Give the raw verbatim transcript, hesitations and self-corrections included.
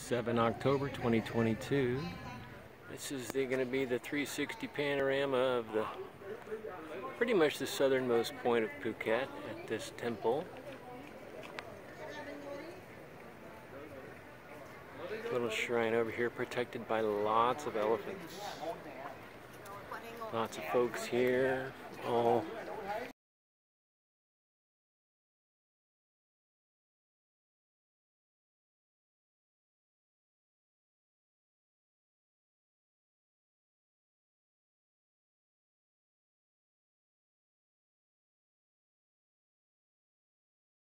seventh of October twenty twenty-two. This is going to be the three sixty panorama of the pretty much the southernmost point of Phuket at this temple. Little shrine over here protected by lots of elephants. Lots of folks here, all